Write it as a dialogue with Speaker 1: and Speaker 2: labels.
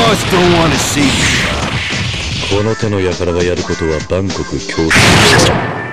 Speaker 1: boss don't want to see you.
Speaker 2: この手の輩がやることは万国共通。